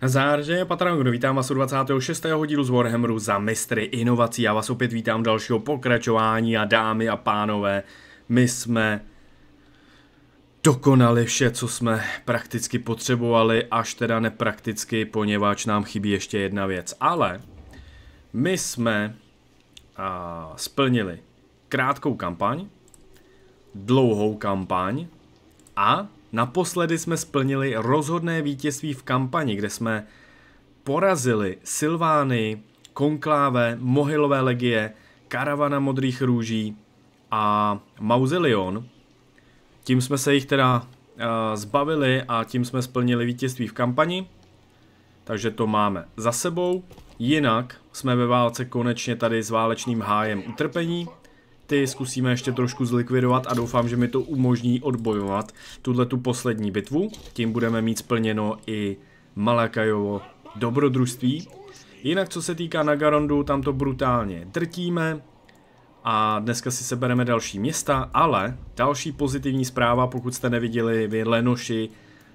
Zárže Patron, vítám vás u 26. dílu z Warhammeru za mistry inovací. Já vás opět vítám u dalšího pokračování a dámy a pánové, my jsme dokonali vše, co jsme prakticky potřebovali, až teda neprakticky, poněvadž nám chybí ještě jedna věc. Ale my jsme splnili krátkou kampaň, dlouhou kampaň a naposledy jsme splnili rozhodné vítězství v kampani, kde jsme porazili Sylvány, Konkláve, Mohylové legie, Karavana modrých růží a Mauzelion. Tím jsme se jich teda zbavili a tím jsme splnili vítězství v kampani. Takže to máme za sebou. Jinak jsme ve válce konečně tady s válečným hájem utrpení. Ty zkusíme ještě trošku zlikvidovat a doufám, že mi to umožní odbojovat tu poslední bitvu. Tím budeme mít splněno i Malakajovo dobrodružství. Jinak co se týká Nagarondu, tam to brutálně drtíme a dneska si sebereme další města, ale další pozitivní zpráva, pokud jste neviděli vy Lenoši,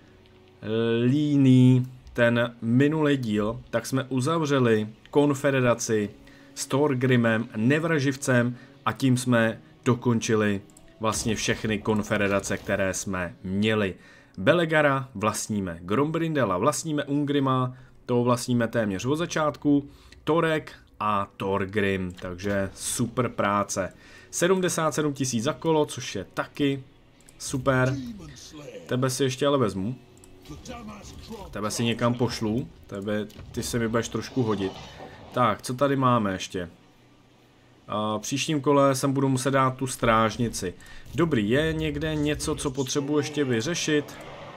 líný ten minulý díl, tak jsme uzavřeli konfederaci s Thorgrimem, Nevraživcem a tím jsme dokončili vlastně všechny konfederace, které jsme měli. Belegara vlastníme, Grombrindela vlastníme, Ungrima, to vlastníme téměř od začátku, Torek a Thorgrim, takže super práce. 77 000 za kolo, což je taky super. Tebe si ještě ale vezmu. Tebe si někam pošlu, ty se mi budeš trošku hodit. Tak, co tady máme ještě? V příštím kole sem budu muset dát tu strážnici. Dobrý, je někde něco, co potřebuji ještě vyřešit?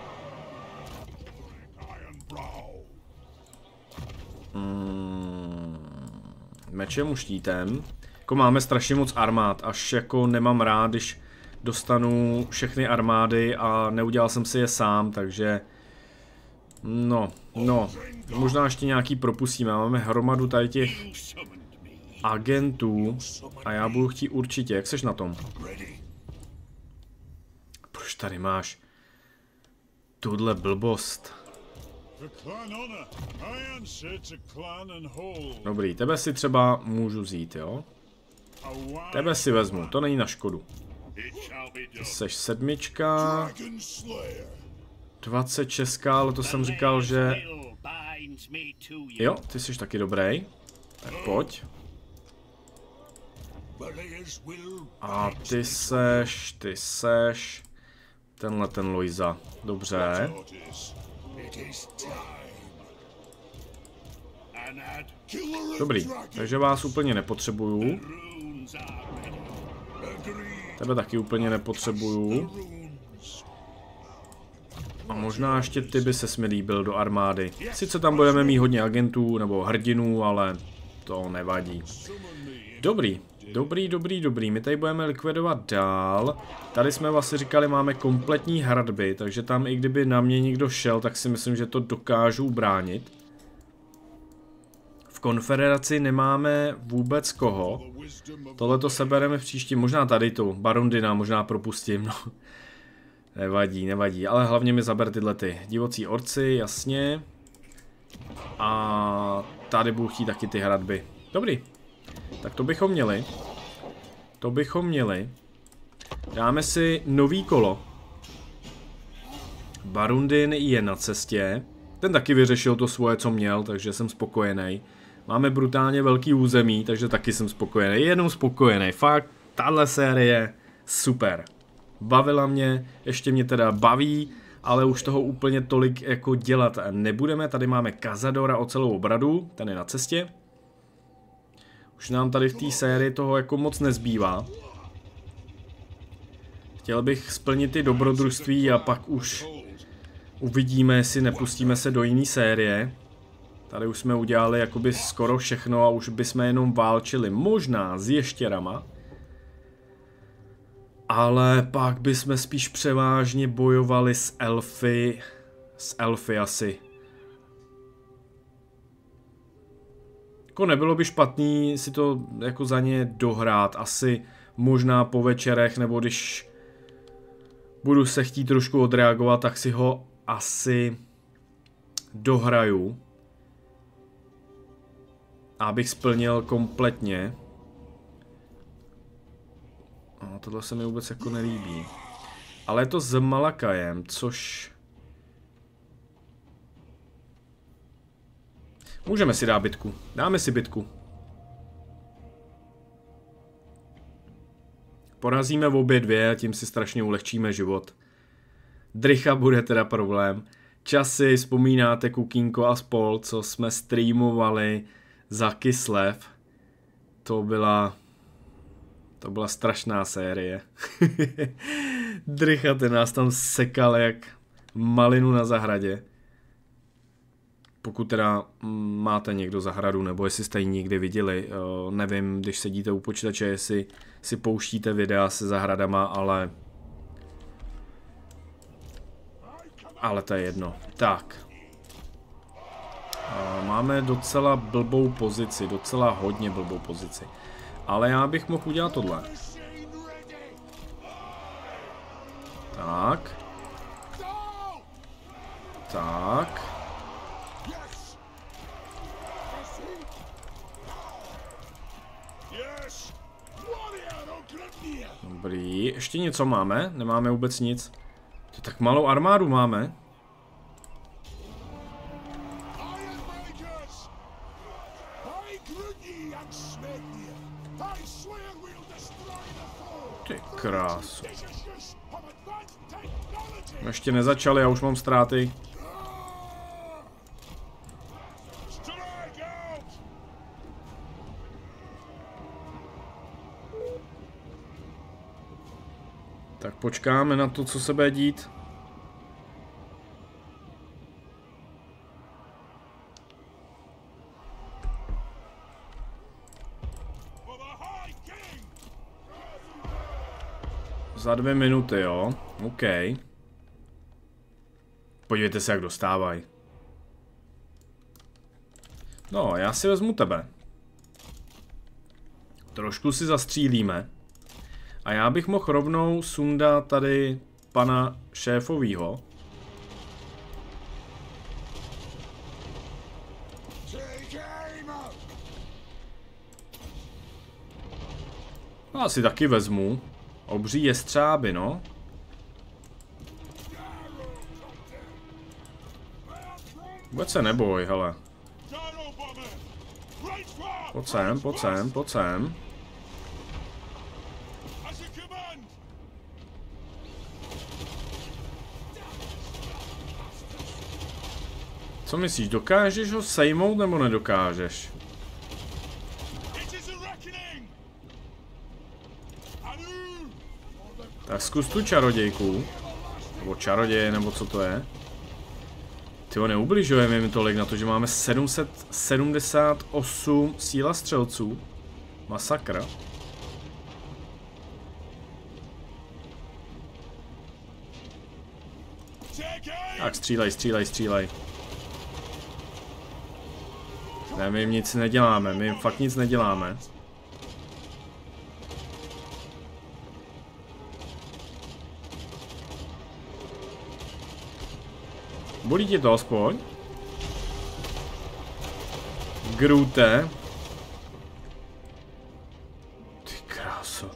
Mečem, štítem. Jako máme strašně moc armád, až jako nemám rád, když dostanu všechny armády a neudělal jsem si je sám, takže... No, možná ještě nějaký propustíme. Máme hromadu tady těch agentů a já budu chtít určitě. Jak seš na tom? Proč tady máš tuhle blbost? Dobrý, tebe si třeba můžu vzít, jo? Tebe si vezmu, to není na škodu. Ty seš 7. 26, ale to jsem říkal, že... Jo, ty jsi taky dobrý. Tak pojď. A ty seš... Tenhle ten Loiza. Dobře. Dobrý, takže vás úplně nepotřebuju. Tebe taky úplně nepotřebuju. A možná ještě ty by ses mi líbil do armády. Sice tam budeme mít hodně agentů nebo hrdinů, ale to nevadí. Dobrý. My tady budeme likvidovat dál. Tady jsme vlastně říkali, máme kompletní hradby, takže tam i kdyby na mě někdo šel, tak si myslím, že to dokážu ubránit. V konfederaci nemáme vůbec koho. Tohle to sebereme v příštím, možná tady tu, Barundina možná propustím, no. Nevadí, ale hlavně mi zaber tyhle ty divocí orci, jasně. A tady budu chtít taky ty hradby. Dobrý, tak to bychom měli. Dáme si nový kolo. Barundin je na cestě. Ten taky vyřešil to svoje, co měl, takže jsem spokojený. Máme brutálně velký území, takže taky jsem spokojený. Jenom spokojený. Fakt, tahle série super. Bavila mě, ještě mě teda baví, ale už toho úplně tolik jako dělat nebudeme. Tady máme Cazadora o celou obradu, ten je na cestě. Už nám tady v té sérii toho jako moc nezbývá. Chtěl bych splnit ty dobrodružství a pak už uvidíme, jestli nepustíme se do jiné série. Tady už jsme udělali jakoby skoro všechno a už bychom jenom válčili možná s ještěrama. Ale pak bychom spíš převážně bojovali s elfy. S elfy asi. Jako nebylo by špatný si to jako za ně dohrát. Asi možná po večerech, nebo když budu se chtít trošku odreagovat, tak si ho asi dohraju. Abych splnil kompletně. No, tohle se mi vůbec jako nelíbí. Ale je to s Malakajem, což... Můžeme si dát bitku. Dáme si bitku. Porazíme v obě dvě a tím si strašně ulehčíme život. Drycha bude teda problém. Časy, vzpomínáte Kukínko a spol, co jsme streamovali za Kislev. To byla strašná série. Drycha, ten nás tam sekal jak malinu na zahradě. Pokud teda máte někdo zahradu, nebo jestli jste ji někdy viděli, nevím, když sedíte u počítače, jestli si pouštíte videa se zahradama, ale to je jedno. Tak. Máme docela blbou pozici, docela hodně blbou pozici. Ale já bych mohl udělat tohle. Tak. Tak. Dobrý, ještě něco máme? Nemáme vůbec nic. To tak malou armádu máme. Ty krásu. Ještě nezačali, já už mám ztráty. Tak počkáme na to, co se bude dít. Za 2 minuty, jo? OK. Podívejte se, jak dostávají. No, já si vezmu tebe. Trošku si zastřílíme. A já bych mohl rovnou sundat tady pana šéfovýho. Asi taky vezmu. Obří jestřáby, no. Vůbec se neboj, hele. Pojď sem, pojď sem, pojď sem. Co myslíš, dokážeš ho sejmout nebo nedokážeš? Tak zkus tu čarodějku. Nebo čaroděje, nebo co to je. Tyjo, neubližujeme mi tolik na to, že máme 778 síla střelců. Masakra. Tak střílej, střílej, střílej. Ne, my jim nic neděláme, my jim fakt nic neděláme. Bolí ti to aspoň? Grute. Ty kráso.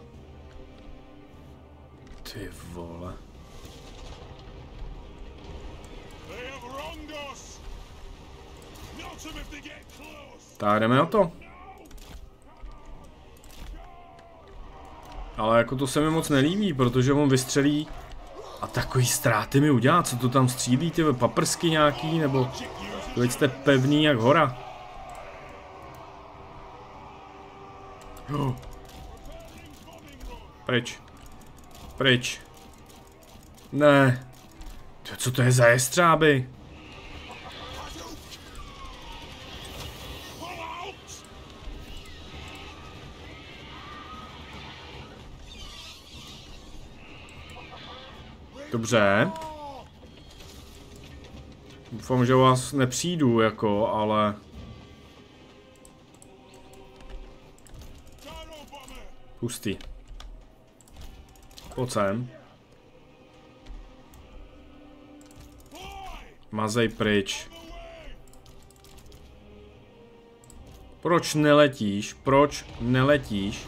Ty vole. Tak jdeme na to. Ale jako to se mi moc nelíbí, protože on vystřelí a takový ztráty mi udělá. Co to tam střílí, ty paprsky nějaký, nebo teď jste pevný jak hora. Pryč. Pryč. Ne. Co to je za jestřáby? Dobře. Doufám, že vás nepřijdu, jako, ale... Hustý. Pojď sem. Mazej pryč. Proč neletíš? Proč neletíš?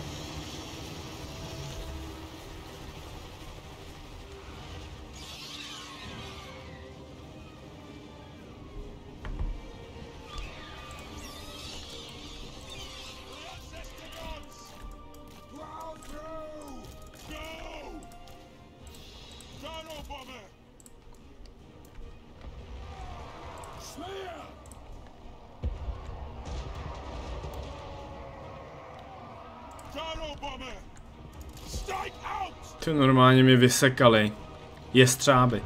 Ty normálně mi vysekali. Jestřáby.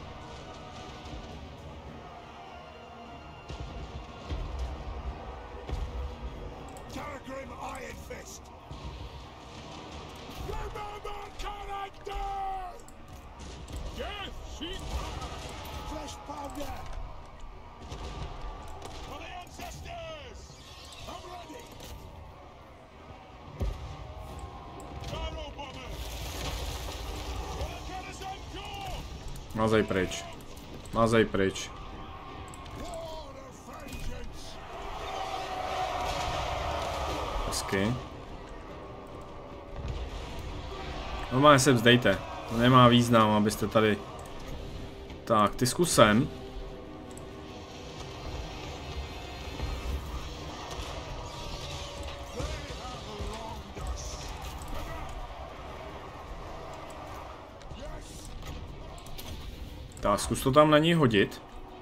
Mazej pryč. Mazej pryč. Hezky. Normálně se vzdejte. To nemá význam, abyste tady... Tak, ty zkusem. Tak, zkus to tam na něj hodit.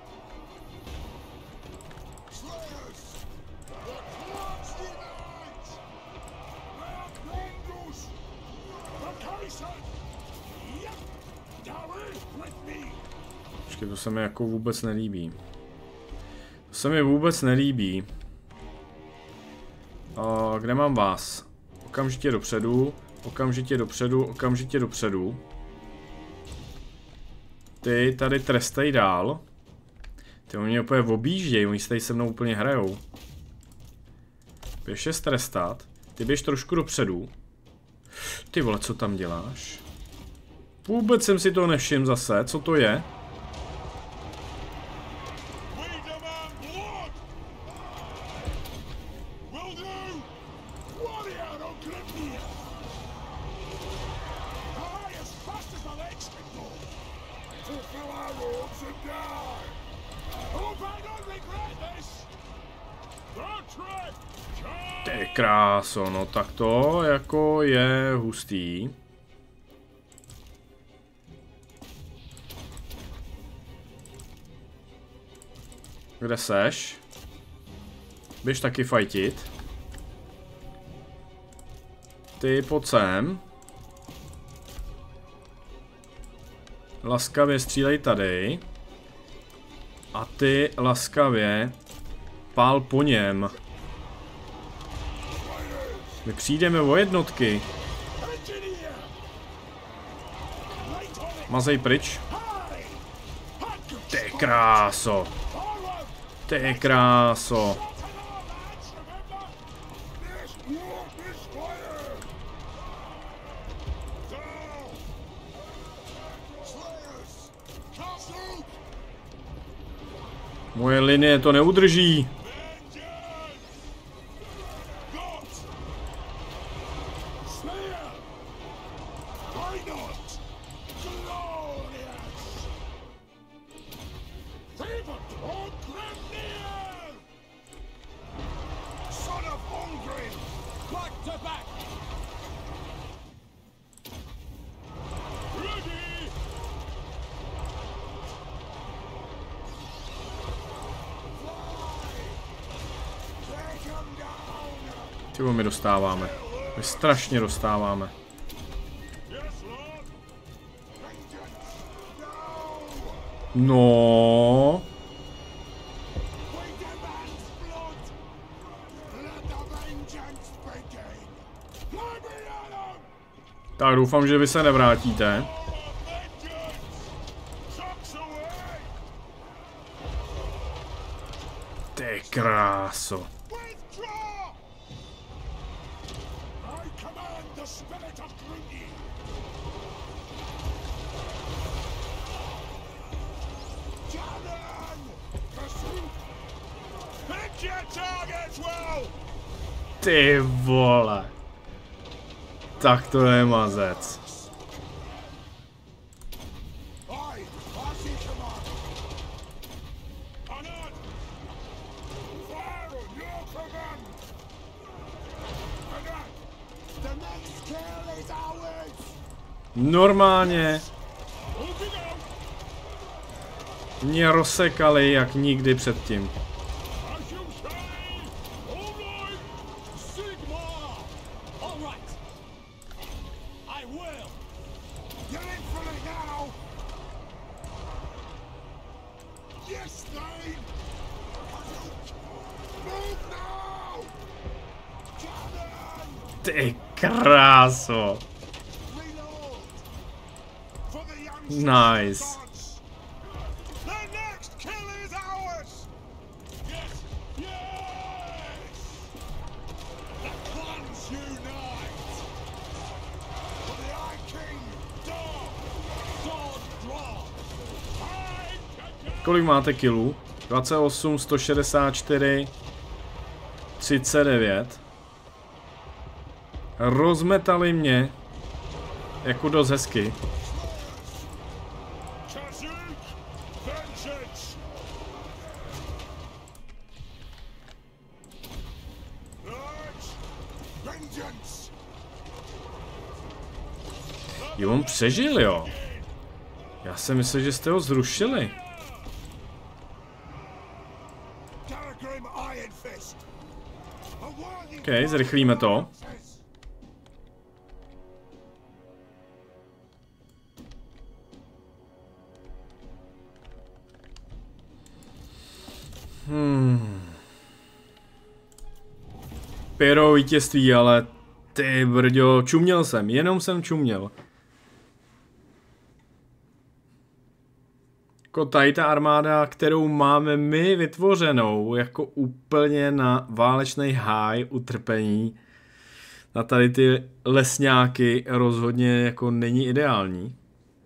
Počkej, to se mi jako vůbec nelíbí. To se mi vůbec nelíbí. Kde mám vás? Okamžitě dopředu, okamžitě dopředu, okamžitě dopředu. Ty tady trestej dál. Ty oni mě úplně objíždějí, oni se tady se mnou úplně hrajou. Běž je strestat. Ty běž trošku dopředu. Ty vole, co tam děláš? Vůbec jsem si to nevšiml zase, co to je? Ty kráso, no tak to jako je hustý. Kde seš? Běž taky fajtit. Ty pojď sem. Laskavě střílej tady. A ty laskavě pál po něm. My přijdeme o jednotky. Mazej pryč. Ty kráso. Ty kráso. Moje linie to neudrží. Tyvo, my dostáváme. My strašně dostáváme. No. Tak doufám, že vy se nevrátíte. Ty kráso. Ty vole. Tak to je mazec. Normálně mě rozsekali jak nikdy předtím. Ty kráso. Nice. Kolik máte kilů? 28, 164, 39. Rozmetali mě jako dost hezky. Jo, on přežil, jo. Já jsem myslel, že jste ho zrušili. OK, zrychlíme to. Pero vítězství, ale ty brďo, čuměl jsem, jenom jsem čuměl. Jako tady ta armáda, kterou máme my vytvořenou, jako úplně na válečný háj utrpení, na tady ty lesňáky rozhodně jako není ideální.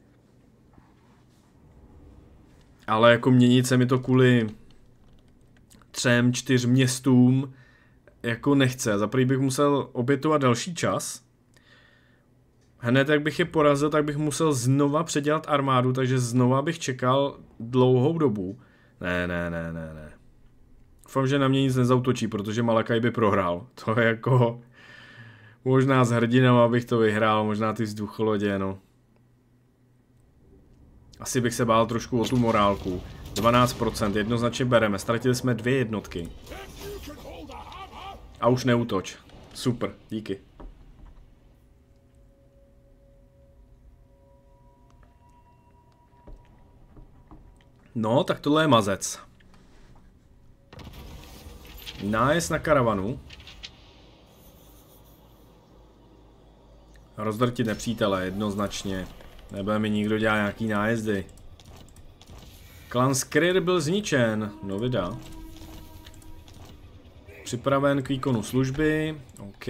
Ale jako měnit se mi to kvůli 3, 4 městům jako nechce. Za první bych musel obětovat další čas. Hned jak bych je porazil, tak bych musel znova předělat armádu, takže znova bych čekal dlouhou dobu. Ne. Doufám, že na mě nic nezautočí, protože Malakaj by prohrál. To je jako... Možná s hrdinama bych to vyhrál, možná ty vzducholodě, no. Asi bych se bál trošku o tu morálku. 12%, jednoznačně bereme, ztratili jsme 2 jednotky. A už neútoč. Super, díky. No, tak tohle je mazec. Nájezd na karavanu. Rozdrtit nepřítele, jednoznačně. Nebude mi nikdo dělat nějaký nájezdy. Klan Skryr byl zničen. No vida. Připraven k výkonu služby. OK.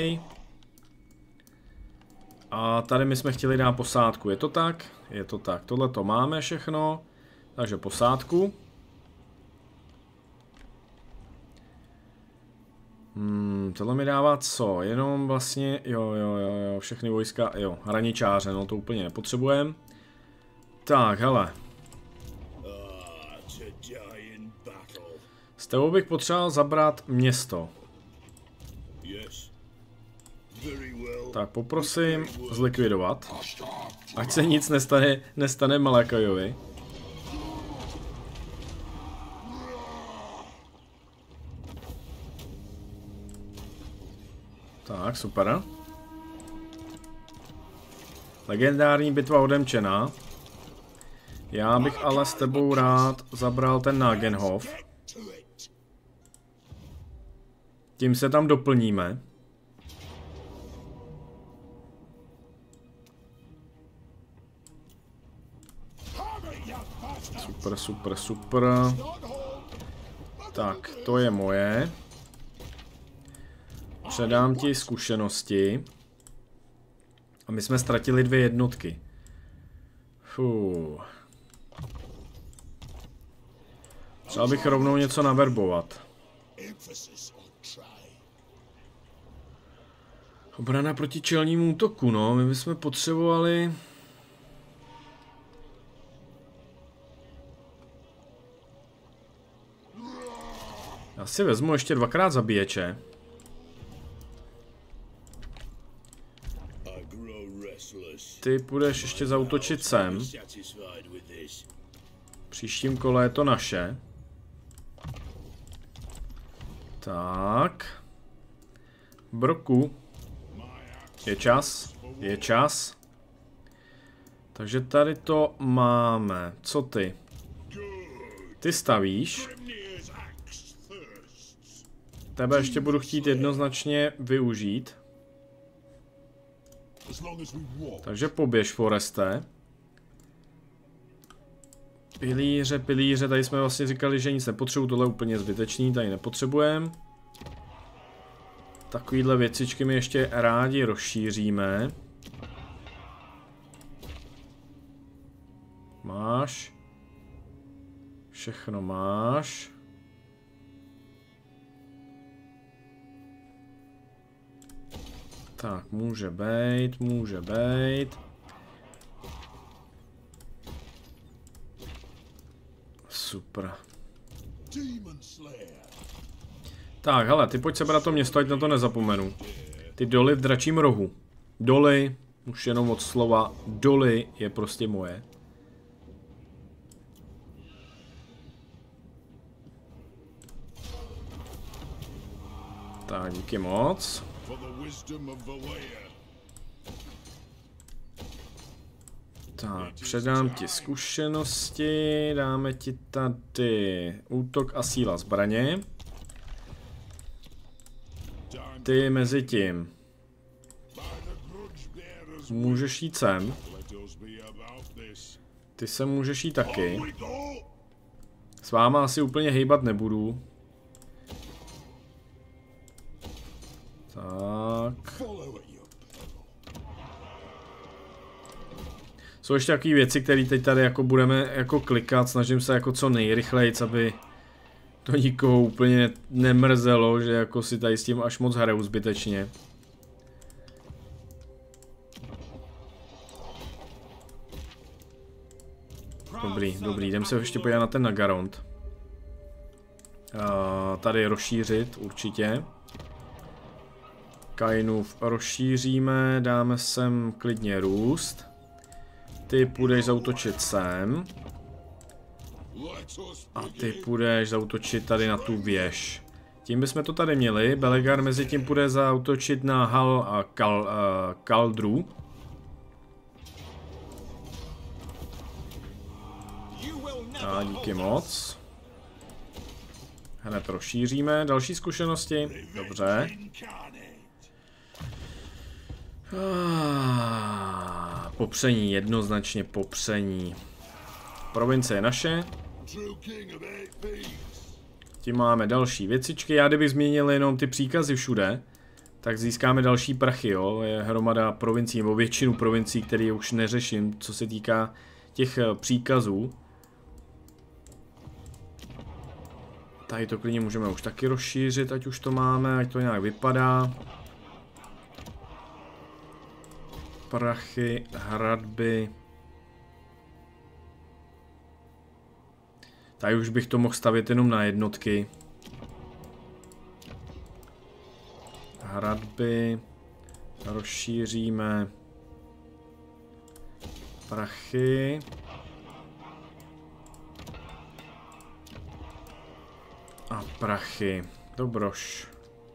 A tady my jsme chtěli dát posádku. Je to tak? Je to tak. Tohle to máme všechno. Takže posádku. Tohle mi dává co? Jenom vlastně, jo, všechny vojska, jo, hraničáře, no to úplně nepotřebujeme. Tak, hele. S tebou bych potřeboval zabrat město. Tak, poprosím zlikvidovat. Ať se nic nestane Malakajovi. Tak, super. Legendární bitva odemčená. Já bych ale s tebou rád zabral ten Nagenhof. Tím se tam doplníme. Super. Tak, to je moje. Předám ti zkušenosti. A my jsme ztratili 2 jednotky. Třeba bych rovnou něco naverbovat. Obrana proti čelnímu útoku, no, my bychom potřebovali... Já si vezmu ještě 2krát zabíječe. Ty půjdeš ještě zaútočit sem. Příštím kole je to naše. Tak. Broku. Je čas. Je čas. Takže tady to máme. Co ty? Ty stavíš. Tebe ještě budu chtít jednoznačně využít. Takže poběž, Foreste. Pilíře, tady jsme vlastně říkali, že nic nepotřebuji, tohle je úplně zbytečný, tady nepotřebujeme. Takovýhle věcičky my ještě rádi rozšíříme. Máš. Všechno máš. Tak, může být, může být. Super. Tak, hele, ty pojď sebrat to město, ať na to nezapomenu. Ty doly v dračím rohu. Doly, už jenom od slova doly je prostě moje. Tak, díky moc. Tak, předám ti zkušenosti, dáme ti tady útok a síla zbraně. Ty mezi tím můžeš jít sem. Ty se můžeš jít taky. S váma asi úplně hejbat nebudu. Tak. Jsou ještě takové věci, které teď tady jako budeme jako klikat, snažím se jako co nejrychleji, aby to nikoho úplně nemrzelo, že jako si tady s tím až moc hraju zbytečně. Dobrý, jdem se ještě podívat na ten Nagarond. Tady rozšířit určitě. Kainův rozšíříme, dáme sem klidně růst. Ty půjdeš zaútočit sem. A ty půjdeš zaútočit tady na tu věž. Tím bychom to tady měli. Belegar mezi tím půjde zaútočit na Hal a Kaldru. A díky moc. Hned rozšíříme. Další zkušenosti. Dobře. Popření, jednoznačně popření. Provincie je naše. Tím máme další věcičky. Já kdybych změnil jenom ty příkazy všude, tak získáme další prachy, jo. Je hromada provincií, nebo většinu provincií, které už neřeším, co se týká těch příkazů. Tady to klidně můžeme už taky rozšířit, ať už to máme, ať to nějak vypadá. Prachy, hradby. Tady už bych to mohl stavět jenom na jednotky. Hradby. Rozšíříme. Prachy. A prachy. Dobroš.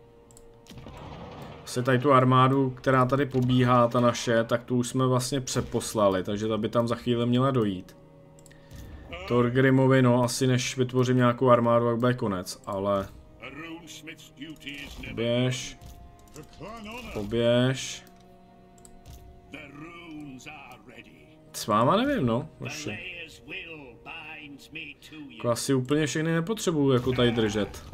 Se tady tu armádu, která tady pobíhá, ta naše, tak tu už jsme vlastně přeposlali, takže ta by tam za chvíli měla dojít. Thorgrimovi, no, asi než vytvořím nějakou armádu, jak bude konec, ale... Poběž. Poběž. S váma nevím, no. Jako asi úplně všechny nepotřebuju jako tady držet.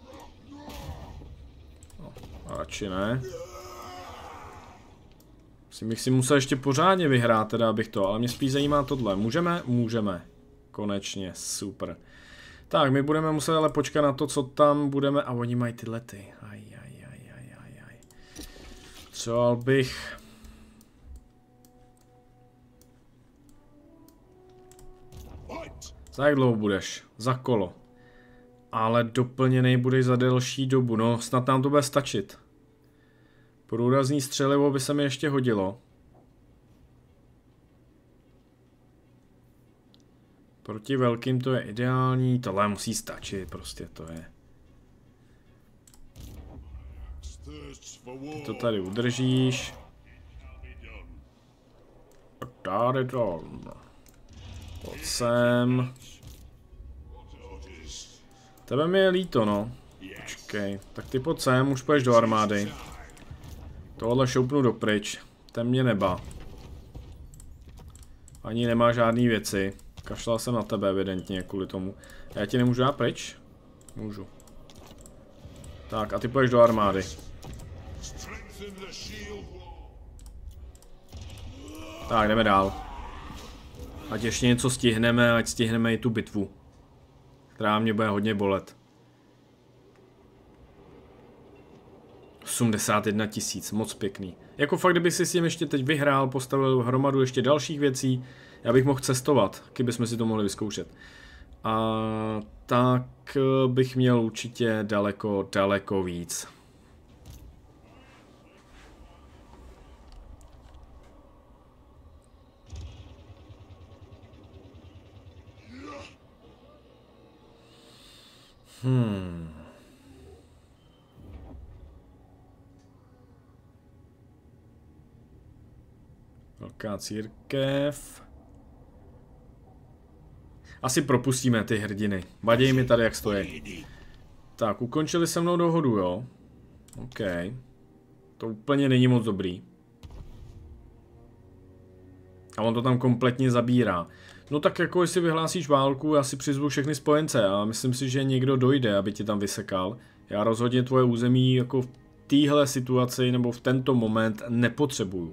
No, radši ne. Bych si musel ještě pořádně vyhrát, teda abych to, ale mě spíš zajímá tohle. Můžeme? Můžeme. Konečně, super. Tak, my budeme muset ale počkat na to, co tam budeme, a oni mají ty lety. Třeba bych... Za jak dlouho budeš? Za kolo. Ale doplněnej budeš za delší dobu, no snad nám to bude stačit. Průrazný střelivo by se mi ještě hodilo. Proti velkým to je ideální, tohle musí stačit, prostě to je. Ty to tady udržíš. Tady to. Pojď sem. Tebe mi je líto, no. Počkej, tak ty pojď sem, už půjdeš do armády. Tohle šoupnu dopryč. Ten mě neba. Ani nemá žádný věci. Kašlal jsem na tebe evidentně kvůli tomu. Já ti nemůžu dát pryč? Můžu. Tak a ty půjdeš do armády. Tak jdeme dál. Ať ještě něco stihneme, ať stihneme i tu bitvu. Která mě bude hodně bolet. 81 000, moc pěkný. Jako fakt, kdyby si s tím ještě teď vyhrál, postavil hromadu ještě dalších věcí, já bych mohl cestovat, kdybychom si to mohli vyzkoušet. A tak bych měl určitě daleko víc. Velká církev. Asi propustíme ty hrdiny. Vaděj mi tady, jak stojí. Tak, ukončili se mnou dohodu, jo? OK. To úplně není moc dobrý. A on to tam kompletně zabírá. No tak jako jestli vyhlásíš válku, já si přizvu všechny spojence a myslím si, že někdo dojde, aby ti tam vysekal. Já rozhodně tvoje území jako v téhle situaci nebo v tento moment nepotřebuju.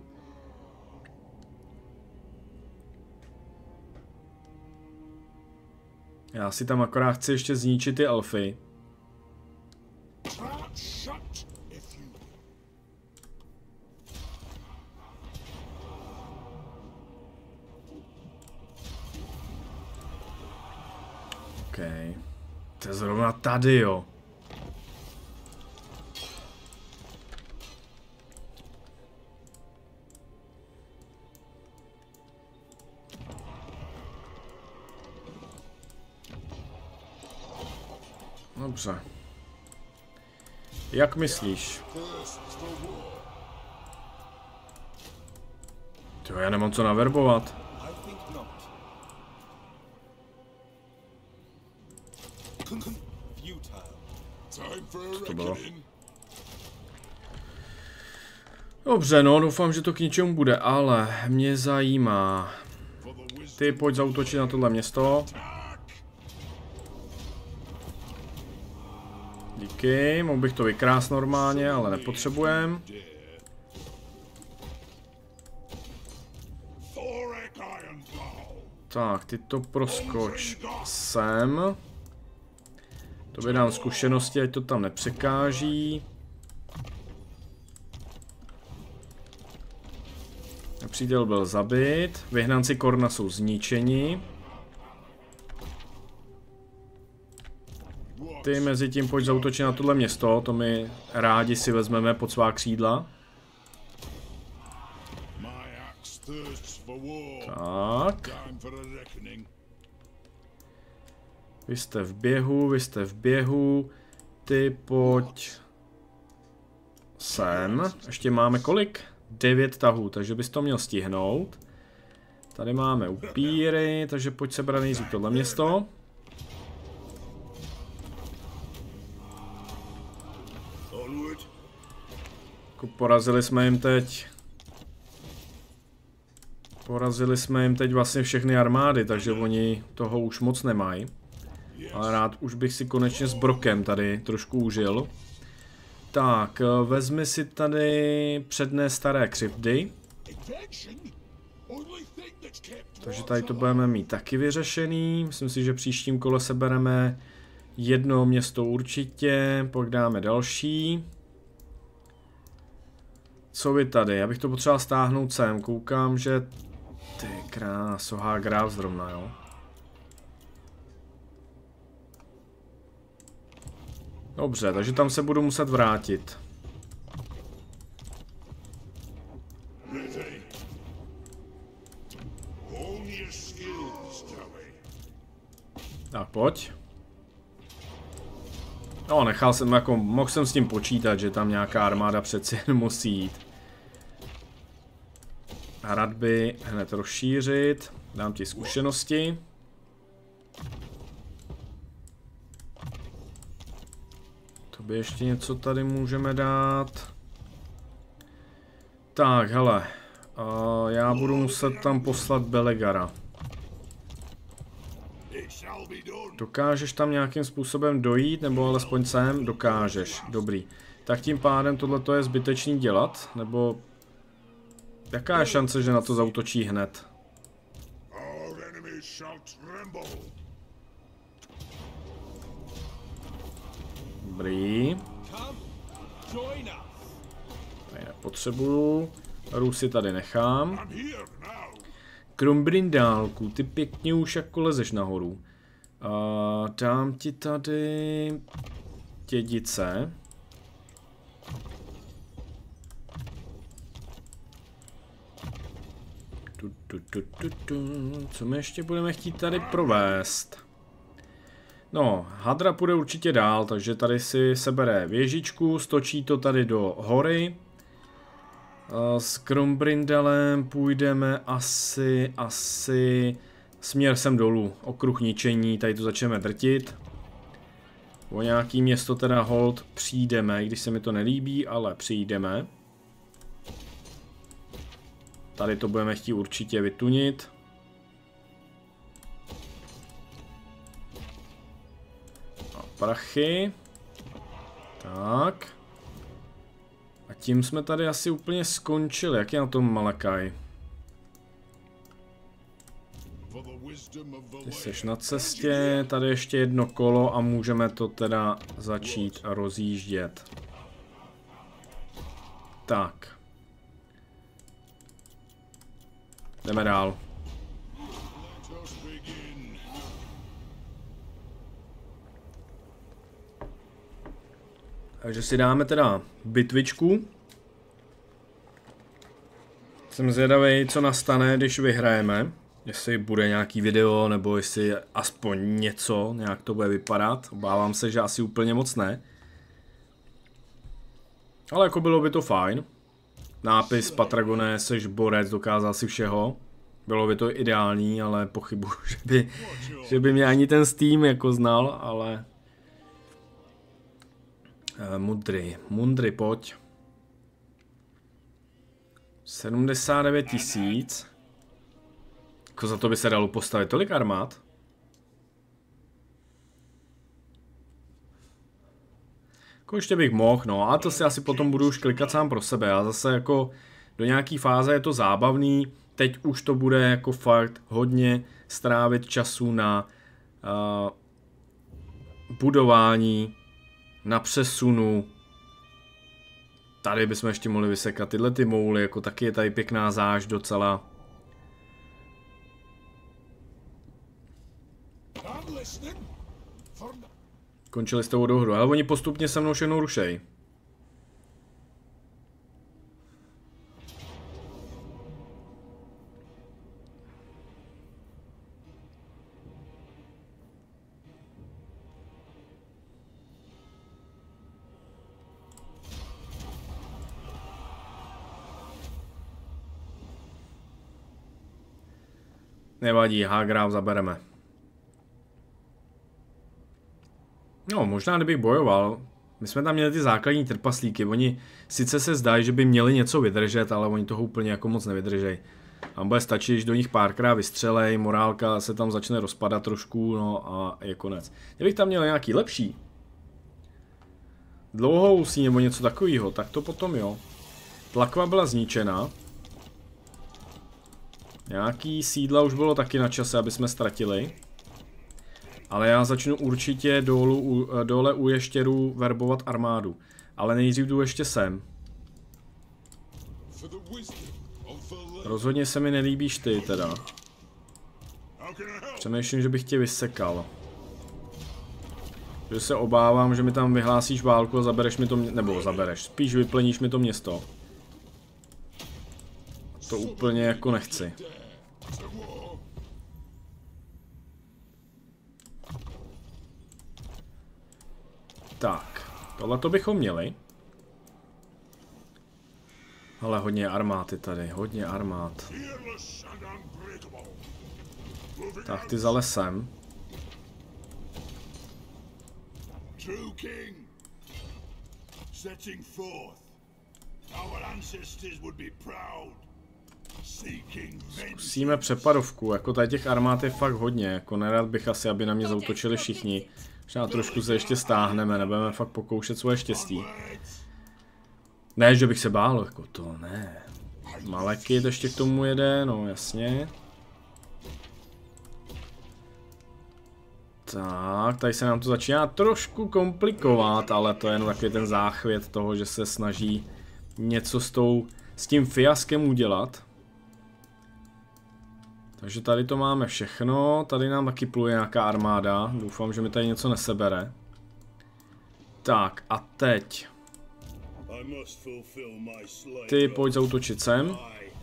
Já si tam akorát chci ještě zničit ty elfy. OK. To je zrovna tady, jo. Dobře. Jak myslíš? Jo, já nemám co naverbovat. Co to bylo? Dobře, no, doufám, že to k ničemu bude, ale mě zajímá. Ty pojď zaútočit na tohle město. Díky, mohl bych to vykrást normálně, ale nepotřebujem. Tak, ty to proskoč sem. To by dám zkušenosti, ať to tam nepřekáží. Nepřítel byl zabit. Vyhnanci Korna jsou zničeni. Ty mezi tím pojď zaútočit na tohle město, to my rádi si vezmeme pod svá křídla. Tak. Vy jste v běhu, ty pojď sem. Ještě máme kolik? 9 tahů, takže bys to měl stihnout. Tady máme upíry, takže pojď sebrat nejdřív tohle město. Porazili jsme jim teď vlastně všechny armády, takže oni toho už moc nemají. Ale rád už bych si konečně s Brokem tady trošku užil. Tak, vezmi si tady předné staré křivdy. Takže tady to budeme mít taky vyřešený. Myslím si, že příštím kole sebereme jedno město určitě, pak dáme další. Co vy tady? Já bych to potřeboval stáhnout sem. Koukám, že... Ty kráso, Hagraf zrovna, jo. Dobře, takže tam se budu muset vrátit. Tak pojď. No, nechal jsem, jako, mohl jsem s tím počítat, že tam nějaká armáda přeci jen musí jít. Hradby hned rozšířit. Dám ti zkušenosti. To by ještě něco tady můžeme dát. Tak, hele. Já budu muset tam poslat Belegara. Dokážeš tam nějakým způsobem dojít, nebo alespoň sem? Dokážeš, dobrý. Tak tím pádem tohleto je zbytečný dělat, nebo... Jaká je šance, že na to zaútočí hned? Dobrý. Tady nepotřebuju. Rusy tady nechám. Krombrindálku, ty pěkně už jako lezeš nahoru. Dám ti tady dědice. Co my ještě budeme chtít tady provést? No, Hadra půjde určitě dál, takže tady si sebere věžičku, stočí to tady do hory. S Krombrindalem půjdeme asi směr sem dolů, okruh ničení, tady to začneme drtit. O nějaký město teda hold přijdeme, když se mi to nelíbí, ale přijdeme. Tady to budeme chtít určitě vytunit. A prachy. Tak. A tím jsme tady asi úplně skončili. Jak je na tom Malakaj? Ty seš na cestě, tady ještě jedno kolo a můžeme to teda začít rozjíždět. Tak. Jdeme dál. Takže si dáme teda bitvičku. Jsem zvědavý, co nastane, když vyhrajeme. Jestli bude nějaký video, nebo jestli aspoň něco, nějak to bude vypadat. Obávám se, že asi úplně moc ne. Ale jako bylo by to fajn. Nápis Patragone, seš borec, dokázal si všeho. Bylo by to ideální, ale pochybuji, že by mě ani ten Steam jako znal, ale... Mundry, pojď. 79 000. Jako za to by se dalo postavit tolik armád? Jako ještě bych mohl, no a to si asi potom budu už klikat sám pro sebe. Já zase jako do nějaký fáze je to zábavný. Teď už to bude jako fakt hodně strávit času na budování, na přesunu. Tady bychom ještě mohli vysekat tyhle ty mouly, jako taky je tady pěkná záž docela. Končili s tou dohodu, ale oni postupně se mnou všechno rušej. Nevadí, Hagraf zabereme. No, možná kdybych bojoval. My jsme tam měli ty základní trpaslíky. Oni sice se zdají, že by měli něco vydržet, ale oni toho úplně jako moc nevydržej. Tam bude stačit, když do nich párkrát vystřelej, morálka se tam začne rozpadat trošku, no a je konec. Kdybych tam měl nějaký lepší dlouhousí nebo něco takového, tak to potom jo. Tlakva byla zničena. Nějaký sídla už bylo taky na čase, aby jsme ztratili. Ale já začnu určitě dole u ještěrů verbovat armádu. Ale nejdřív jdu ještě sem. Rozhodně se mi nelíbíš ty teda. Přemýšlím, že bych tě vysekal. Že se obávám, že mi tam vyhlásíš válku a zabereš mi to město. Nebo zabereš, spíš vyplníš mi to město. To úplně jako nechci. Tak, tohle to bychom měli. Ale hodně armády tady, hodně armád. Tak ty za lesem. Zkusíme přepadovku, jako tady těch armád je fakt hodně, jako nerad bych asi, aby na mě zaútočili všichni. Možná trošku se ještě stáhneme, nebudeme fakt pokoušet svoje štěstí. Ne, že bych se bál, jako to ne. Malekit ještě k tomu jede, no jasně. Tak, tady se nám to začíná trošku komplikovat, ale to je jen takový ten záchvět toho, že se snaží něco s tím fiaskem udělat. Takže tady to máme všechno, tady nám taky pluje nějaká armáda, doufám, že mi tady něco nesebere. Tak a teď. Ty pojď zaútočit sem.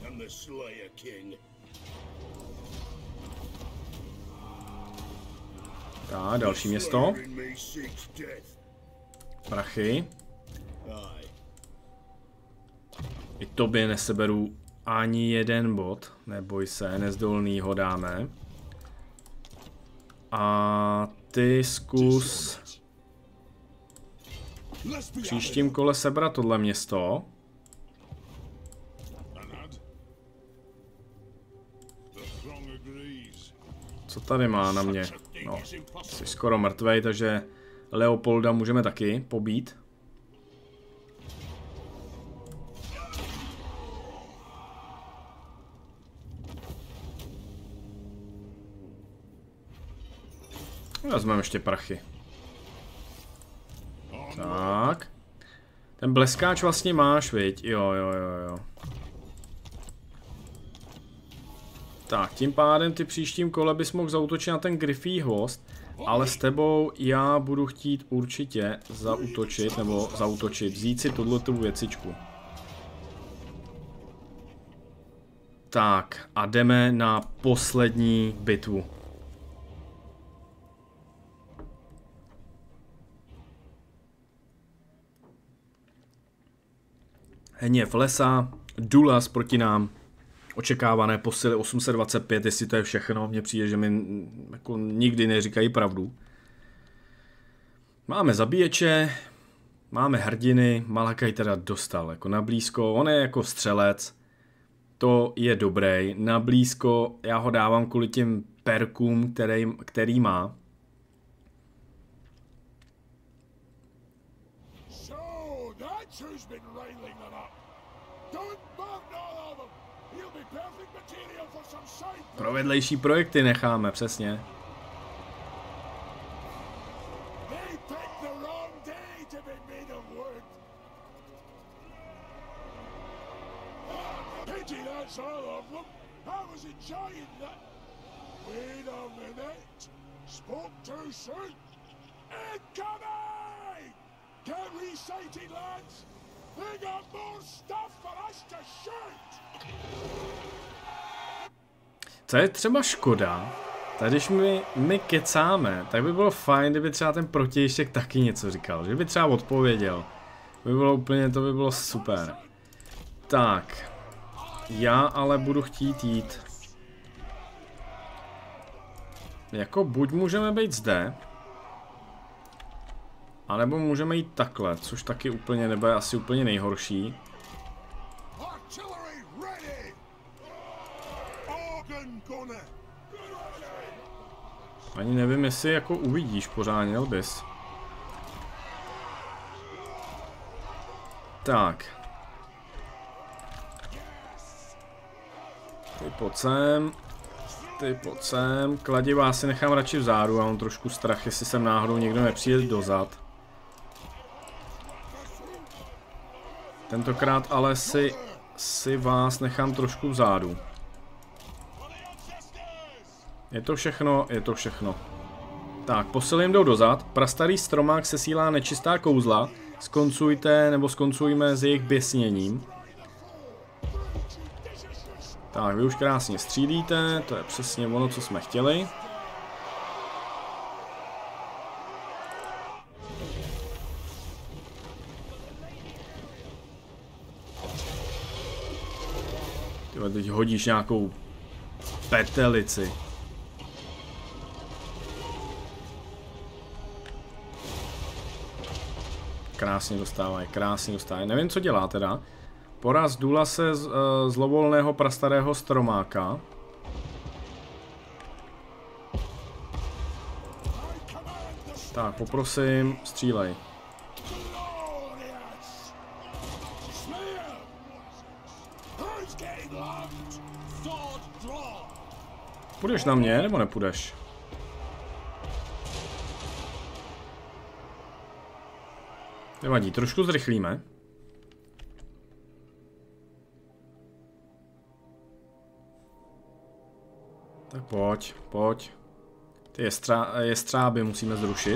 Tak, další město. Prachy. I tobě neseberu ani jeden bod. Neboj se, nezdolný ho dáme. A ty zkus v příštím kole sebrat tohle město. Co tady má na mě? No, jsi skoro mrtvej, takže Leopolda můžeme taky pobít. Vezmeme ještě prachy. Tak. Ten bleskáč vlastně máš, viď? Jo. Tak, tím pádem ty příštím kole bys mohl zaútočit na ten Griffý hvost, ale s tebou já budu chtít určitě zaútočit, nebo zaútočit, vzít si tuto věcičku. Tak, a jdeme na poslední bitvu. Hněv lesa, Dulas proti nám. Očekávané posily 825, jestli to je všechno, mně přijde, že mi jako nikdy neříkají pravdu. Máme zabíječe, máme hrdiny, Malakaj teda dostal jako na blízko, on je jako střelec, to je dobrý, na blízko já ho dávám kvůli těm perkům, který má. Pro vedlejší projekty necháme, přesně. Co je třeba škoda, tak když my kecáme, tak by bylo fajn, kdyby třeba ten protějšek taky něco říkal, že by třeba odpověděl. By bylo úplně, to by bylo super. Tak, já ale budu chtít jít. Jako buď můžeme být zde, anebo můžeme jít takhle, což taky úplně nebude asi úplně nejhorší. Ani nevím, jestli jako uvidíš pořádně, Elbis. Tak. Ty pojď sem. Ty pojď sem. Kladiva si nechám radši vzadu, já mám trošku strach, jestli sem náhodou někdo nepřijde dozad. Tentokrát ale si vás nechám trošku vzadu. Je to všechno, je to všechno. Tak, posily jim jdou dozad. Prastarý stromák sesílá nečistá kouzla. Skoncujte, nebo skoncujme s jejich běsněním. Tak, vy už krásně střílíte, to je přesně ono, co jsme chtěli. Tyhle, teď hodíš nějakou petelici. Krásně dostávají, krásně dostávají. Nevím, co dělá teda. Poraz důla se zlovolného prastarého stromáka. Tak, poprosím, střílej. Půjdeš na mě, nebo nepůjdeš? Nevadí, trošku zrychlíme. Tak pojď, pojď. Ty jestřáby musíme zrušit.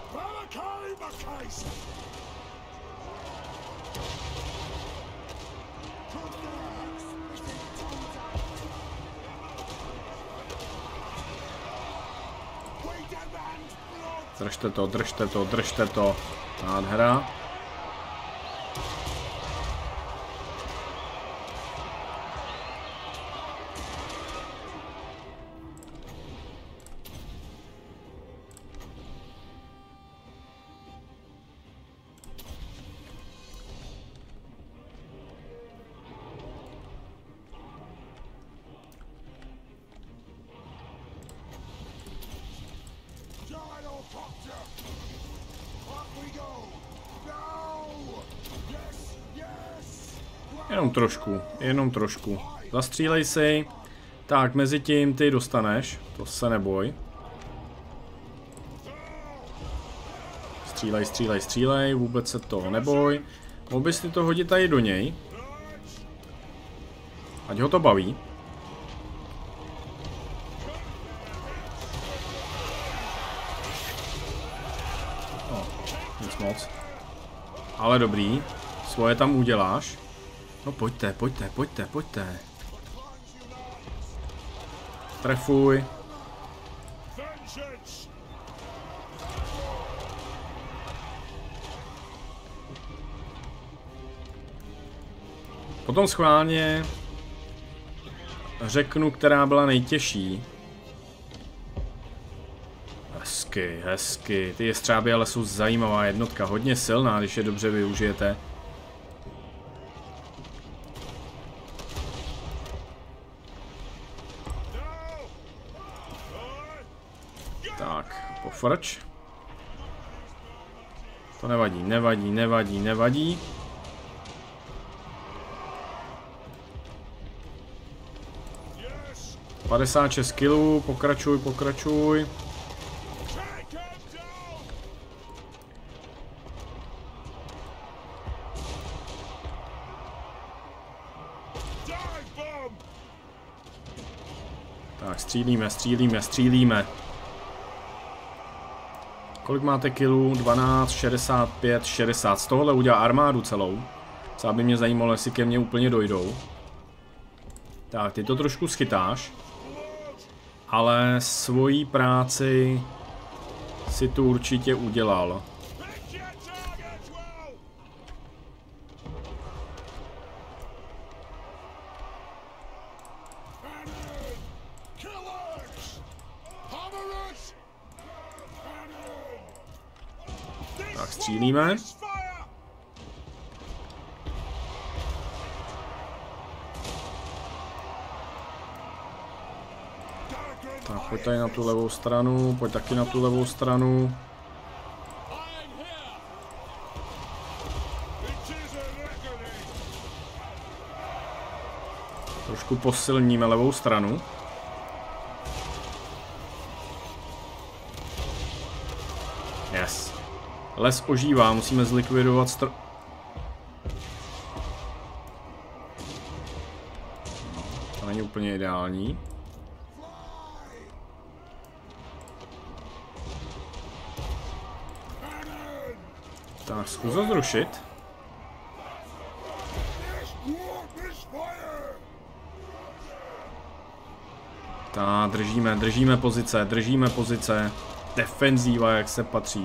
Držte to, držte to, držte to. Nádhera. Jenom trošku. Zastřílej si. Tak, mezi tím ty dostaneš. To se neboj. Střílej, střílej, střílej. Vůbec se toho neboj. Mohl bys ty to hodit tady do něj. Ať ho to baví. Nic moc. Ale dobrý. Svoje tam uděláš. No pojďte, pojďte, pojďte, pojďte. Trefuj. Potom schválně řeknu, která byla nejtěžší. Hezky, hezky. Ty jestřáby ale jsou zajímavá jednotka, hodně silná, když je dobře využijete. Tak, pofrč. To nevadí, nevadí, nevadí, nevadí. – 56 kilů, pokračuj, pokračuj. Tak, střílíme, střílíme, střílíme. Kolik máte kilů? 12, 65, 60. Z tohohle udělá armádu celou. Co by mě zajímalo, jestli ke mně úplně dojdou. Tak, ty to trošku schytáš. Ale svoji práci si tu určitě udělal. Tak, střílíme. Tak, pojď tady na tu levou stranu, pojď taky na tu levou stranu. trošku posilníme levou stranu. Yes. Les ožívá, musíme zlikvidovat to není úplně ideální. Tak, zkus ho zrušit. Tak, držíme pozice. Defenzíva, jak se patří.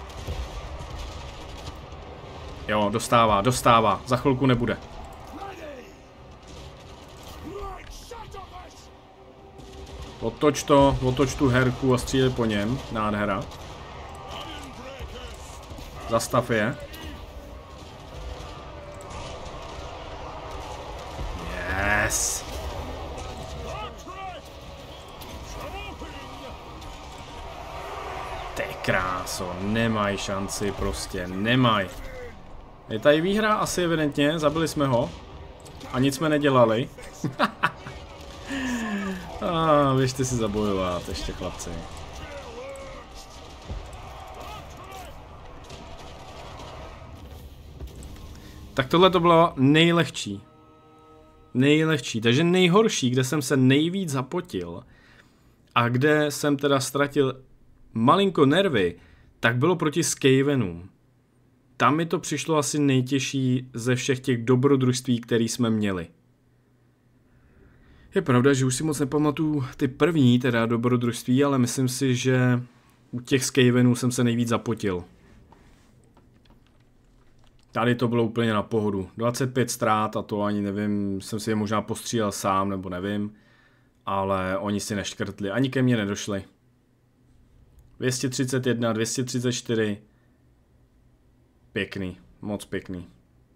Jo, dostává. Za chvilku nebude. Otoč tu herku a střílej po něm. Nádhera. Zastav je. Yes. Ty kráso, nemají šanci, prostě nemají. Je tady výhra asi evidentně, zabili jsme ho. A nic jsme nedělali. Běžte si zabojovat, ještě chlapci. Tak tohle to bylo nejlehčí. Takže nejhorší, kde jsem se nejvíc zapotil a kde jsem teda ztratil malinko nervy, tak bylo proti Skavenům. Tam mi to přišlo asi nejtěžší ze všech těch dobrodružství, které jsme měli. Je pravda, že už si moc nepamatuju ty první teda dobrodružství, ale myslím si, že u těch Skavenů jsem se nejvíc zapotil. Tady to bylo úplně na pohodu. 25 ztrát a to ani nevím, jsem si je možná postřílel sám, nebo nevím. Ale oni si neškrtli, ani ke mně nedošli. 231, 234. Pěkný, moc pěkný.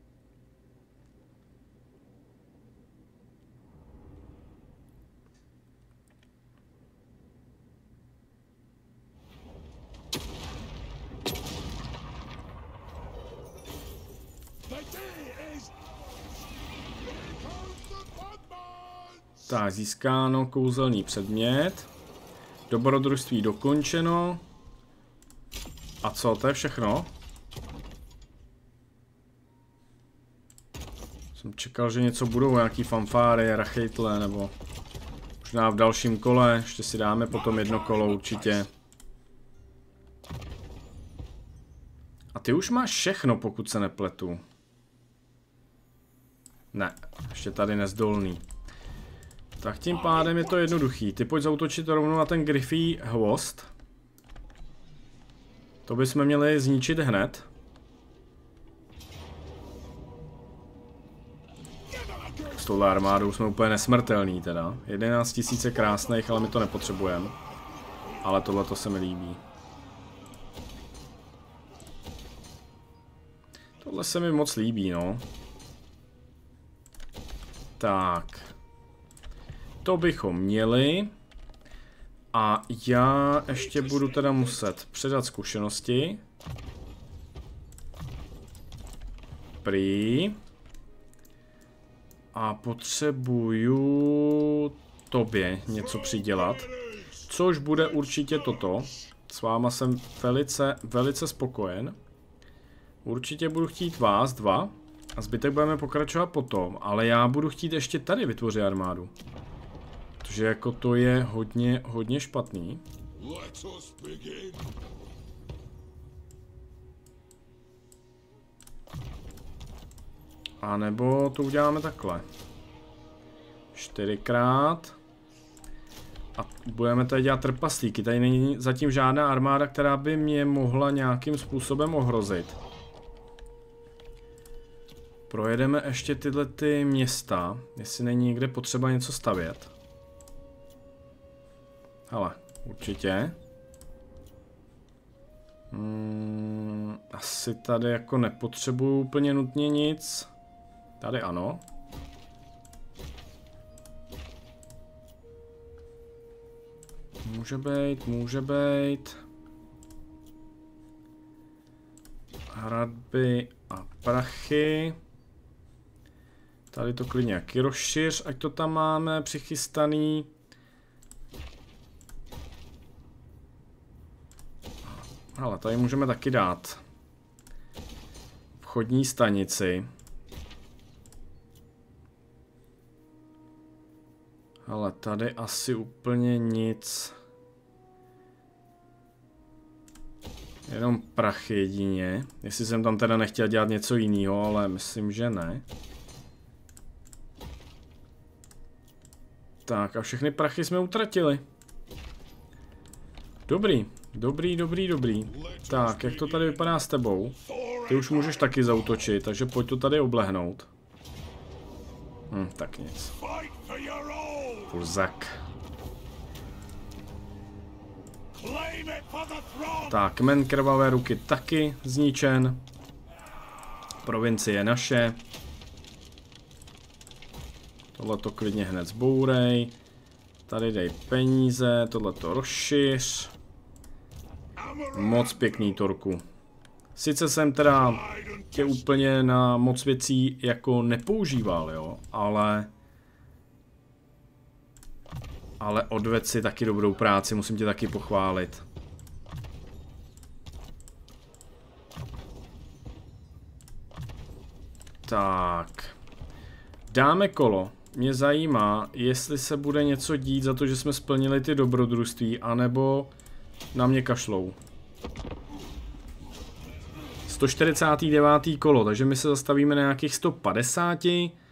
Tak, získáno kouzelný předmět. Dobrodružství dokončeno. A co, to je všechno? Jsem čekal, že něco budou, nějaký fanfáry, rachejtle, nebo možná v dalším kole, ještě si dáme potom jedno kolo určitě. A ty už máš všechno, pokud se nepletu. Ne, ještě tady nezdolný. Tak tím pádem je to jednoduchý. Ty pojď zaútočit rovnou na ten Griffý hvost. To bychom měli zničit hned. S touhle armádou jsme úplně nesmrtelný teda. 11 000 je krásných, ale my to nepotřebujeme. Ale tohle to se mi líbí. Tohle se mi moc líbí, no. Tak. To bychom měli. A já ještě budu teda muset předat zkušenosti. Prý. A potřebuju tobě něco přidělat. Což bude určitě toto. S váma jsem velice spokojen. Určitě budu chtít vás dva. A zbytek budeme pokračovat potom. Ale já budu chtít ještě tady vytvořit armádu. Protože jako to je hodně špatný. A nebo to uděláme takhle. 4x. A budeme tady dělat trpaslíky. Tady není zatím žádná armáda, která by mě mohla nějakým způsobem ohrozit. Projedeme ještě tyhle ty města, jestli není někde potřeba něco stavět. Hele, určitě. Asi tady jako nepotřebuju úplně nutně nic. Tady ano. Může být. Hradby a prachy. Tady to klidně jaký rozšiř, ať to tam máme přichystaný. Ale tady můžeme taky dát vchodní stanici. Ale tady asi úplně nic. Jenom prach jedině. Jestli jsem tam teda nechtěl dělat něco jiného, ale myslím, že ne. Tak a všechny prachy jsme utratili. Dobrý. Dobrý. Tak, jak to tady vypadá s tebou? Ty už můžeš taky zaútočit, takže pojď to tady oblehnout. Tak nic. Pulzak. Tak, kmen krvavé ruky taky zničen. Provincie je naše. Tohleto klidně hned zbourej. Tady dej peníze, tohleto rozšiř. Moc pěkný, Torku. Sice jsem teda tě úplně na moc věcí jako nepoužíval, jo, ale odvedl si taky dobrou práci, musím tě taky pochválit. Tak. Dáme kolo. Mě zajímá, jestli se bude něco dít za to, že jsme splnili ty dobrodružství, anebo na mě kašlou. 149. kolo, takže my se zastavíme na nějakých 150.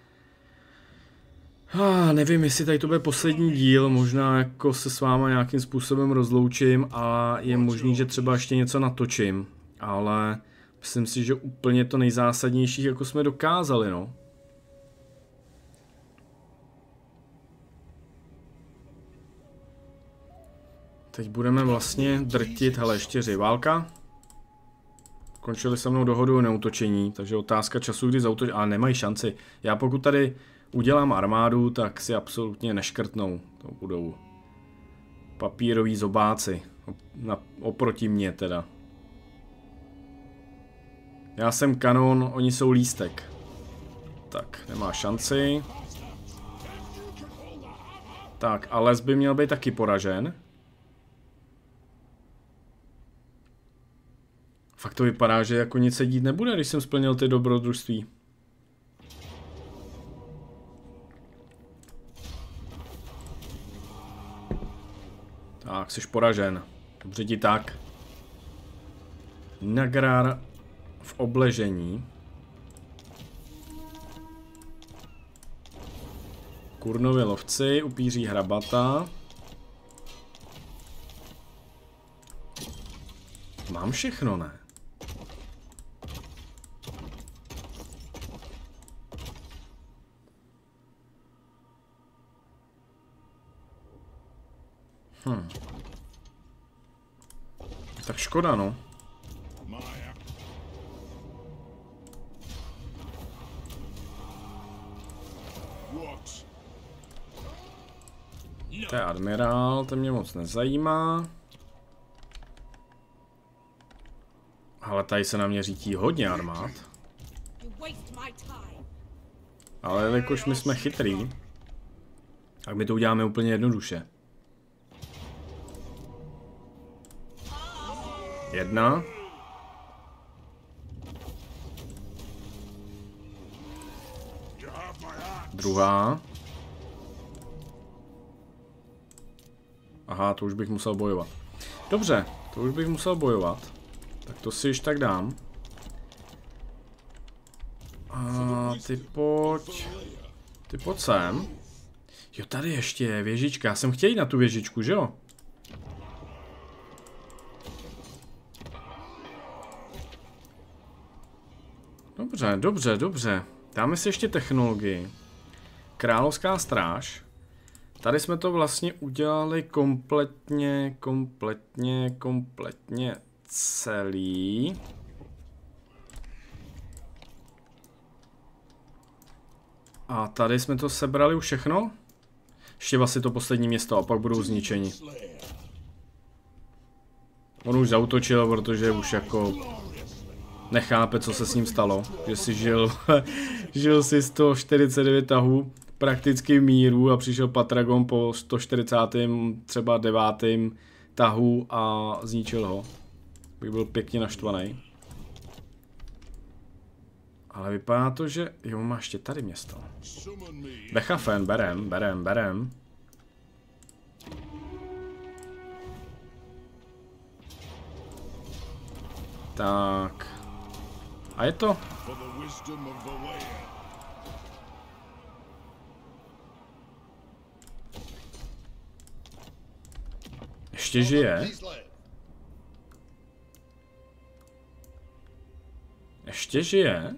Nevím, jestli tady to bude poslední díl, možná jako se s váma nějakým způsobem rozloučím a je možný, že třeba ještě něco natočím, ale myslím si, že úplně to nejzásadnější, jako jsme dokázali, no. Teď budeme vlastně drtit, hele, ještě řiválka. Končili se mnou dohodu o neútočení, takže otázka času, kdy zautočí, ale nemají šanci. Já pokud tady udělám armádu, tak si absolutně neškrtnou. To budou papíroví zobáci. Oproti mně teda. Já jsem kanon, oni jsou lístek. Tak, nemá šanci. Tak, a les by měl být taky poražen. Fakt to vypadá, že jako nic se dít nebude, když jsem splnil ty dobrodružství. Tak, jsi poražen. Dobře ti tak. Nagrar v obležení. Kurnovi lovci, upíří hrabata. Mám všechno, ne? Tak škoda, no. To je admirál, ten mě moc nezajímá. Ale tady se na mě řítí hodně armád. Ale jelikož my jsme chytrý, tak my to uděláme úplně jednoduše. Jedna. Druhá. Aha, to už bych musel bojovat. Dobře, to už bych musel bojovat. Tak to si již tak dám. A ty pojď. Ty pojď sem. Jo, tady ještě je věžička. Já jsem chtěl jít na tu věžičku, že jo? Dobře. Dáme si ještě technologii. Královská stráž. Tady jsme to vlastně udělali kompletně celý. A tady jsme to sebrali už všechno. Ještě vlastně to poslední město a pak budou zničeni. On už zaútočil, protože už jako nechápe, co se s ním stalo. Že si žil si 149 tahů prakticky v míru a přišel Patragon po 140. třeba 9. tahu a zničil ho. Bych byl pěkně naštvaný. Ale vypadá to, že... Jo, má ještě tady město. Bechafen, berem. Tak. A je to? Ještě žije? Ještě žije?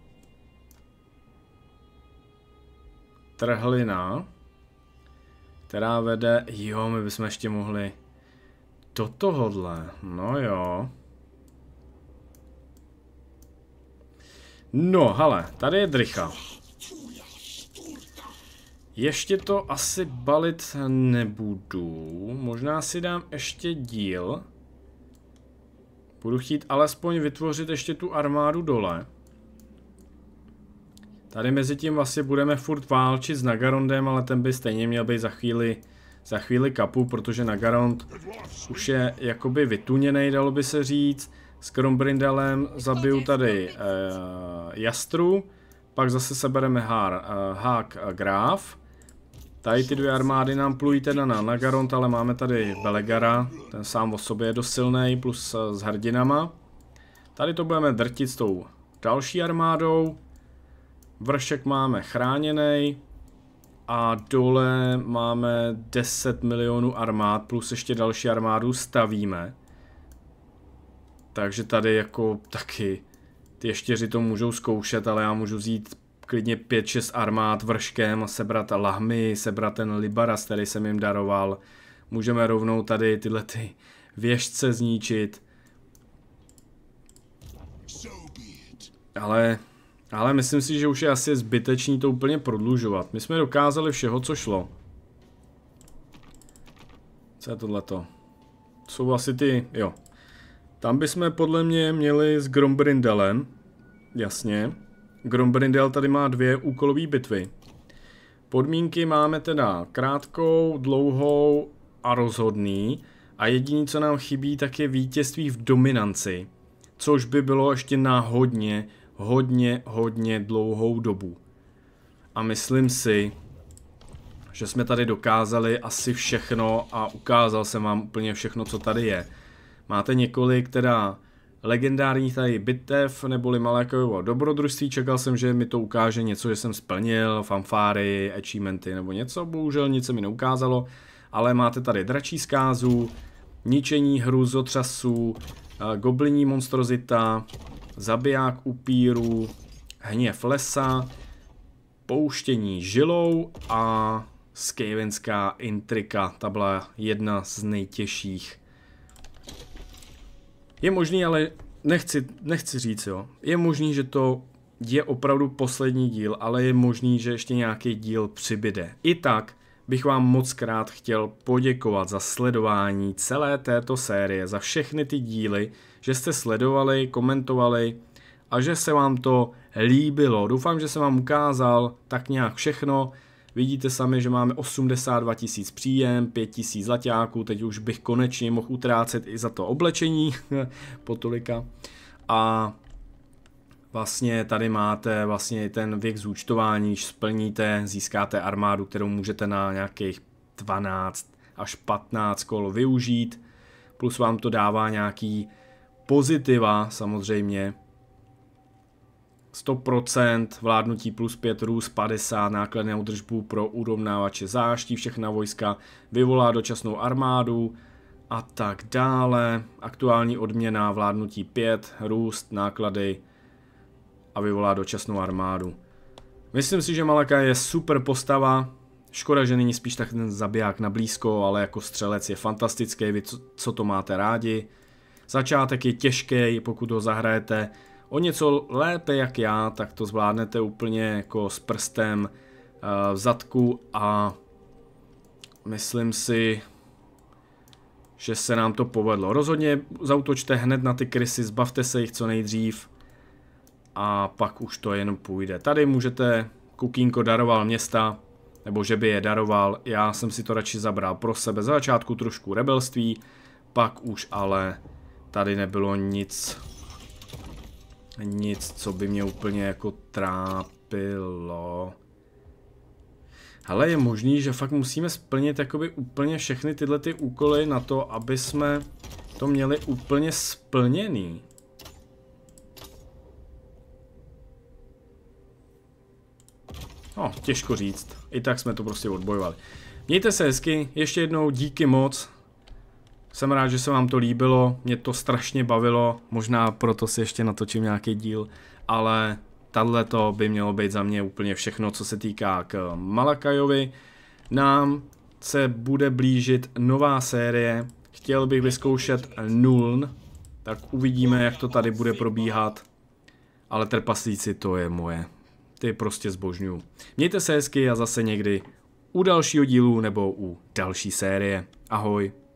Trhlina, která vede... Jo, my bychom ještě mohli do tohohle. No jo. No, hele, tady je Dricha. Ještě to asi balit nebudu. Možná si dám ještě díl. Budu chtít alespoň vytvořit ještě tu armádu dole. Tady mezi tím vlastně budeme furt válčit s Nagarondem, ale ten by stejně měl být za chvíli kapu, protože Nagarond už je jakoby vytuněnej, dalo by se říct. S Grombrindalem zabiju tady Jastru, pak zase sebereme Hák a Graf. Tady ty dvě armády nám plují teda na Nagarond, ale máme tady Belegara, ten sám o sobě je dost silný, plus s hrdinama. Tady to budeme drtit s tou další armádou. Vršek máme chráněný a dole máme 10 milionů armád, plus ještě další armádu stavíme. Takže tady jako taky ty ještěři to můžou zkoušet, ale já můžu vzít klidně 5-6 armád vrškem a sebrat lahmy, sebrat ten Libaras, který jsem jim daroval. Můžeme rovnou tady tyhle ty věžce zničit. Ale myslím si, že už je asi zbytečný to úplně prodlužovat. My jsme dokázali všeho, co šlo. Co je tohleto? Jsou asi ty, jo. Tam bychom podle mě měli s Grombrindalem. Jasně. Grombrindal tady má 2 úkolové bitvy. Podmínky máme teda krátkou, dlouhou a rozhodný. A jediné, co nám chybí, tak je vítězství v dominanci. Což by bylo ještě na hodně dlouhou dobu. A myslím si, že jsme tady dokázali asi všechno a ukázal jsem vám úplně všechno, co tady je. Máte několik teda legendárních tady bitev, neboli Malakovo dobrodružství, čekal jsem, že mi to ukáže něco, že jsem splnil, fanfáry, achievementy nebo něco, bohužel nic se mi neukázalo, ale máte tady dračí zkázu, ničení hrůzotřasů, gobliní monstrozita, zabiják upírů, hněv lesa, pouštění žilou a skavenská intrika, ta byla jedna z nejtěžších. Je možný, ale nechci říct, jo. Je možný, že to je opravdu poslední díl, ale je možný, že ještě nějaký díl přibyde. I tak bych vám moc krát chtěl poděkovat za sledování celé této série, za všechny ty díly, že jste sledovali, komentovali a že se vám to líbilo. Doufám, že jsem vám ukázal tak nějak všechno. Vidíte sami, že máme 82 000 příjem, 5 000 zlaťáků, teď už bych konečně mohl utrácet i za to oblečení po tolika. A vlastně tady máte vlastně ten věk zúčtování, když splníte, získáte armádu, kterou můžete na nějakých 12 až 15 kol využít. Plus vám to dává nějaký pozitiva samozřejmě. 100% vládnutí plus 5 růst 50 nákladné údržbu pro urovnávače záští, všechna vojska vyvolá dočasnou armádu a tak dále. Aktuální odměna vládnutí 5, růst, náklady a vyvolá dočasnou armádu. Myslím si, že Malakai je super postava. Škoda, že není spíš tak ten zabiják na blízko, ale jako střelec je fantastický, vy co to máte rádi. Začátek je těžký, pokud ho zahrajete o něco lépe jak já, tak to zvládnete úplně jako s prstem v zadku a myslím si, že se nám to povedlo. Rozhodně zaútočte hned na ty krysy, zbavte se jich co nejdřív a pak už to jen půjde. Tady můžete, Kukínko daroval města, nebo že by je daroval, já jsem si to radši zabral pro sebe. Za začátku trošku rebelství, pak už ale tady nebylo nic, co by mě úplně jako trápilo. Hele, je možný, že fakt musíme splnit jakoby úplně všechny tyhle ty úkoly na to, aby jsme to měli úplně splněný. No, těžko říct. I tak jsme to prostě odbojovali. Mějte se hezky, ještě jednou díky moc. Jsem rád, že se vám to líbilo, mě to strašně bavilo, možná proto si ještě natočím nějaký díl, ale tato by mělo být za mě úplně všechno, co se týká k Malakajovi. Nám se bude blížit nová série, chtěl bych vyzkoušet Nuln, tak uvidíme, jak to tady bude probíhat, ale trpaslíci to je moje, ty prostě zbožňuju. Mějte se hezky a zase někdy u dalšího dílu nebo u další série. Ahoj.